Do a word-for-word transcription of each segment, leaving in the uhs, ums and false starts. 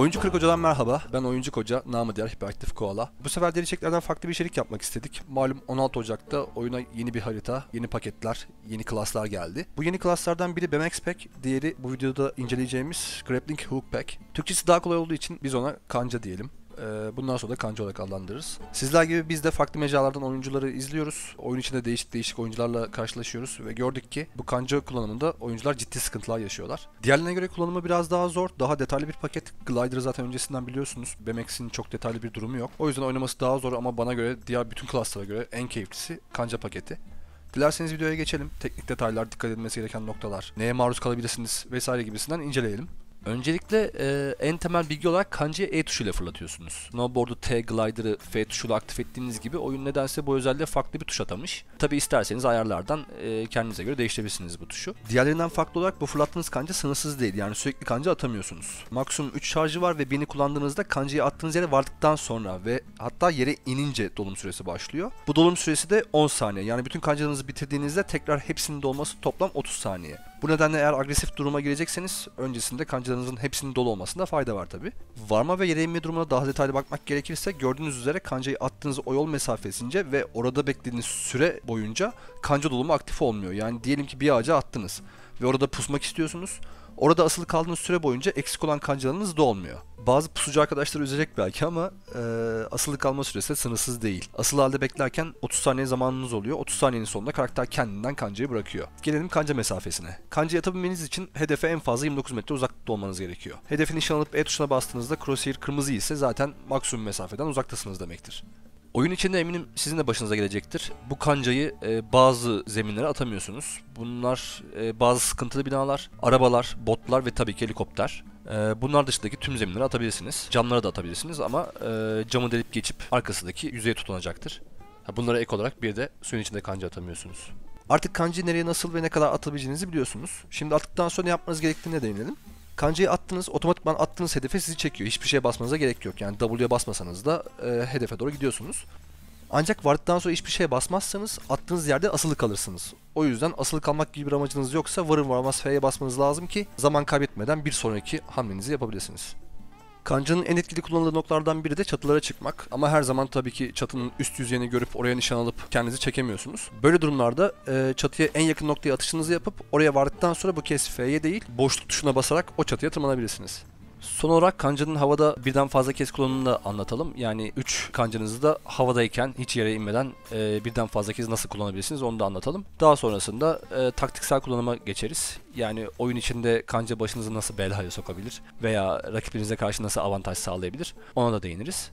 Oyuncu Kırk Hoca'dan merhaba. Ben Oyuncu Hoca, namı diğer Hiperaktif Koala. Bu sefer deri çeklerden farklı bir içerik yapmak istedik. Malum on altı Ocak'ta oyuna yeni bir harita, yeni paketler, yeni klaslar geldi. Bu yeni klaslardan biri B M X Pack, diğeri bu videoda inceleyeceğimiz Grappling Hook Pack. Türkçesi daha kolay olduğu için biz ona kanca diyelim. Bundan sonra da kanca olarak adlandırırız. Sizler gibi biz de farklı mecralardan oyuncuları izliyoruz. Oyun içinde değişik değişik oyuncularla karşılaşıyoruz ve gördük ki bu kanca kullanımında oyuncular ciddi sıkıntılar yaşıyorlar. Diğerlerine göre kullanımı biraz daha zor, daha detaylı bir paket. Glider'ı zaten öncesinden biliyorsunuz. B M X'in çok detaylı bir durumu yok. O yüzden oynaması daha zor ama bana göre diğer bütün klaslara göre en keyiflisi kanca paketi. Dilerseniz videoya geçelim. Teknik detaylar, dikkat edilmesi gereken noktalar, neye maruz kalabilirsiniz vesaire gibisinden inceleyelim. Öncelikle e, en temel bilgi olarak kancayı E tuşuyla fırlatıyorsunuz. Snowboard'u T, glider'ı F tuşuyla aktif ettiğiniz gibi oyun nedense bu özelliğe farklı bir tuş atamış. Tabi isterseniz ayarlardan e, kendinize göre değiştirebilirsiniz bu tuşu. Diğerlerinden farklı olarak bu fırlattığınız kanca sınırsız değil, yani sürekli kanca atamıyorsunuz. Maksimum üç şarjı var ve birini kullandığınızda kancayı attığınız yere vardıktan sonra ve hatta yere inince dolum süresi başlıyor. Bu dolum süresi de on saniye, yani bütün kancalarınızı bitirdiğinizde tekrar hepsinin dolması toplam otuz saniye. Bu nedenle eğer agresif duruma girecekseniz öncesinde kancalarınızın hepsinin dolu olmasında fayda var tabi. Varma ve yere inme durumuna daha detaylı bakmak gerekirse gördüğünüz üzere kancayı attığınız o yol mesafesince ve orada beklediğiniz süre boyunca kanca dolumu aktif olmuyor. Yani diyelim ki bir ağaca attınız ve orada pusmak istiyorsunuz. Orada asılı kaldığınız süre boyunca eksik olan kancalarınız dolmuyor. Bazı pusucu arkadaşlar üzecek belki ama e, asılı kalma süresi de sınırsız değil. Asılı halde beklerken otuz saniye zamanınız oluyor. otuz saniyenin sonunda karakter kendinden kancayı bırakıyor. Gelelim kanca mesafesine. Kancayı atabilmeniz için hedefe en fazla yirmi dokuz metre uzaklıkta olmanız gerekiyor. Hedefin nişan alıp E tuşuna bastığınızda crosshair kırmızı ise zaten maksimum mesafeden uzaktasınız demektir. Oyun içinde eminim sizin de başınıza gelecektir. Bu kancayı e, bazı zeminlere atamıyorsunuz. Bunlar e, bazı sıkıntılı binalar, arabalar, botlar ve tabii ki helikopter. E, bunlar dışındaki tüm zeminlere atabilirsiniz. Camlara da atabilirsiniz ama e, camı delip geçip arkasındaki yüzeye tutunacaktır. Ha, bunlara ek olarak bir de suyun içinde kanca atamıyorsunuz. Artık kancayı nereye nasıl ve ne kadar atabileceğinizi biliyorsunuz. Şimdi attıktan sonra ne yapmanız gerektiğine değinelim. Kancayı attınız, otomatikman attığınız hedefe sizi çekiyor. Hiçbir şeye basmanıza gerek yok. Yani W'ye basmasanız da e, hedefe doğru gidiyorsunuz. Ancak vardıktan sonra hiçbir şeye basmazsanız attığınız yerde asılı kalırsınız. O yüzden asılı kalmak gibi bir amacınız yoksa varın varmaz F'ye basmanız lazım ki zaman kaybetmeden bir sonraki hamlenizi yapabilirsiniz. Kancanın en etkili kullanıldığı noktalardan biri de çatılara çıkmak. Ama her zaman tabii ki çatının üst yüzeyini görüp oraya nişan alıp kendinizi çekemiyorsunuz. Böyle durumlarda e, çatıya en yakın noktaya atışınızı yapıp oraya vardıktan sonra bu kez F'ye değil boşluk tuşuna basarak o çatıya tırmanabilirsiniz. Son olarak kancanın havada birden fazla kez kullanımını da anlatalım. Yani üç kancanızı da havadayken hiç yere inmeden e, birden fazla kez nasıl kullanabilirsiniz onu da anlatalım. Daha sonrasında e, taktiksel kullanıma geçeriz. Yani oyun içinde kanca başınızı nasıl belaya sokabilir veya rakiplerinize karşı nasıl avantaj sağlayabilir ona da değiniriz.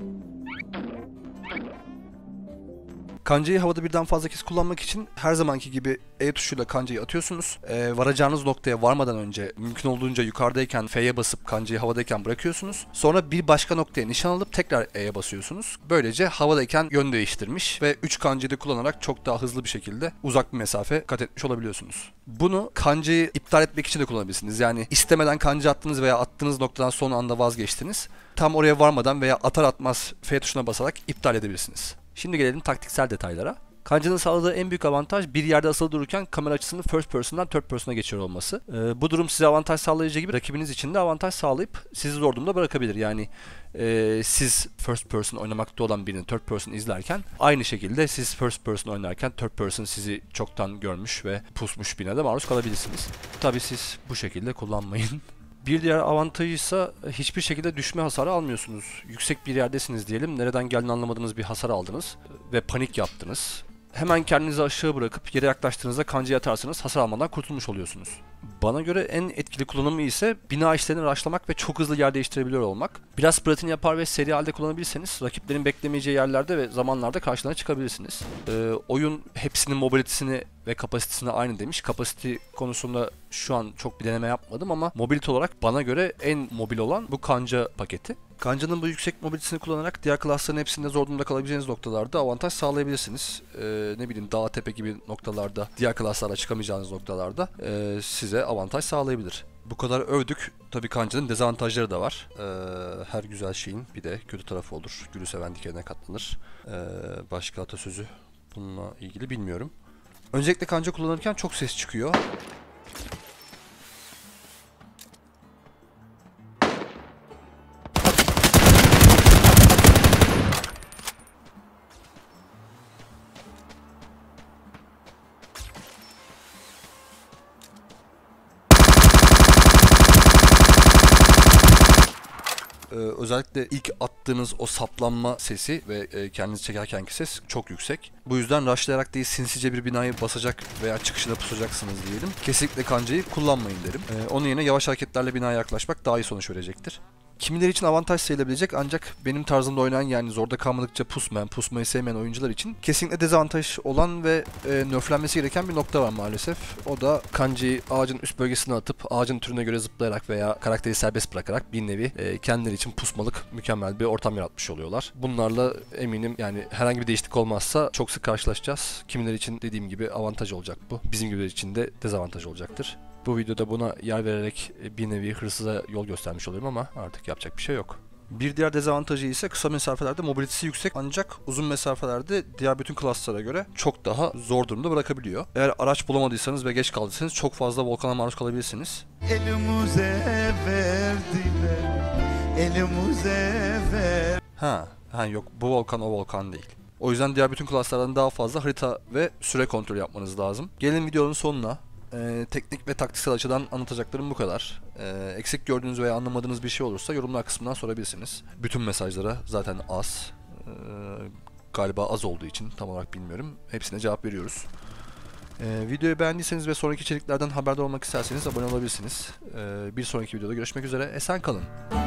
Kancayı havada birden fazla kez kullanmak için her zamanki gibi E tuşuyla kancayı atıyorsunuz. Ee, varacağınız noktaya varmadan önce mümkün olduğunca yukarıdayken F'ye basıp kancayı havadayken bırakıyorsunuz. Sonra bir başka noktaya nişan alıp tekrar E'ye basıyorsunuz. Böylece havadayken yön değiştirmiş ve üç kancayı da kullanarak çok daha hızlı bir şekilde uzak bir mesafe kat etmiş olabiliyorsunuz. Bunu kancayı iptal etmek için de kullanabilirsiniz. Yani istemeden kanca attınız veya attığınız noktadan son anda vazgeçtiniz. Tam oraya varmadan veya atar atmaz F tuşuna basarak iptal edebilirsiniz. Şimdi gelelim taktiksel detaylara. Kancanın sağladığı en büyük avantaj bir yerde asılı dururken kamera açısını first person'dan third person'a geçiyor olması. Ee, bu durum size avantaj sağlayıcı gibi rakibiniz için de avantaj sağlayıp sizi zor durumda bırakabilir. Yani e, siz first person oynamakta olan birini third person izlerken aynı şekilde siz first person oynarken third person sizi çoktan görmüş ve pusmuş birine de maruz kalabilirsiniz. Tabii siz bu şekilde kullanmayın. Bir diğer avantajı ise hiçbir şekilde düşme hasarı almıyorsunuz. Yüksek bir yerdesiniz diyelim, nereden geldiğini anlamadığınız bir hasar aldınız ve panik yaptınız. Hemen kendinizi aşağı bırakıp yere yaklaştığınızda kancaya atarsanız hasar almadan kurtulmuş oluyorsunuz. Bana göre en etkili kullanımı ise bina işlerini rushlamak ve çok hızlı yer değiştirebiliyor olmak. Biraz pratin yapar ve seri halde kullanabilirseniz rakiplerin beklemeyeceği yerlerde ve zamanlarda karşılarına çıkabilirsiniz. Ee, oyun hepsinin mobilitesini ve kapasitesini aynı demiş. Kapasite konusunda şu an çok bir deneme yapmadım ama mobilite olarak bana göre en mobil olan bu kanca paketi. Kancanın bu yüksek mobilitesini kullanarak diğer klasların hepsinde zor durumda kalabileceğiniz noktalarda avantaj sağlayabilirsiniz. Ee, ne bileyim dağ tepe gibi noktalarda, diğer klaslarla çıkamayacağınız noktalarda e, size avantaj sağlayabilir. Bu kadar övdük. Tabii kancanın dezavantajları da var. Ee, her güzel şeyin bir de kötü tarafı olur. Gülü seven dikenine katlanır. Ee, başka atasözü bununla ilgili bilmiyorum. Öncelikle kanca kullanırken çok ses çıkıyor. e, özellikle ilk attığınız o saplanma sesi ve e, kendinizi çekerkenki ses çok yüksek. Bu yüzden rushlayarak değil sinsice bir binayı basacak veya çıkışına pusacaksınız diyelim. Kesinlikle kancayı kullanmayın derim. E, onun yerine yavaş hareketlerle binaya yaklaşmak daha iyi sonuç verecektir. Kimileri için avantaj sayılabilecek ancak benim tarzımda oynayan yani zorda kalmadıkça pusmayan, pusmayı sevmeyen oyuncular için kesinlikle dezavantaj olan ve e, nerflenmesi gereken bir nokta var maalesef. O da kancayı ağacın üst bölgesine atıp ağacın türüne göre zıplayarak veya karakteri serbest bırakarak bir nevi e, kendileri için pusmalık mükemmel bir ortam yaratmış oluyorlar. Bunlarla eminim yani herhangi bir değişiklik olmazsa çok sık karşılaşacağız. Kimileri için dediğim gibi avantaj olacak bu. Bizim gibiler için de dezavantaj olacaktır. Bu videoda buna yer vererek bir nevi hırsıza yol göstermiş oluyorum ama artık yapacak bir şey yok. Bir diğer dezavantajı ise kısa mesafelerde mobilitesi yüksek ancak uzun mesafelerde diğer bütün klaslara göre çok daha zor durumda bırakabiliyor. Eğer araç bulamadıysanız ve geç kaldıysanız çok fazla volkana maruz kalabilirsiniz. Elimize verdiler, elimize ver. Ha, ha yok bu volkan o volkan değil. O yüzden diğer bütün klaslardan daha fazla harita ve süre kontrolü yapmanız lazım. Gelin videonun sonuna. Ee, teknik ve taktiksel açıdan anlatacaklarım bu kadar. Ee, eksik gördüğünüz veya anlamadığınız bir şey olursa yorumlar kısmından sorabilirsiniz. Bütün mesajlara zaten az. Ee, galiba az olduğu için tam olarak bilmiyorum. Hepsine cevap veriyoruz. Ee, videoyu beğendiyseniz ve sonraki içeriklerden haberdar olmak isterseniz abone olabilirsiniz. Ee, bir sonraki videoda görüşmek üzere. Esen kalın.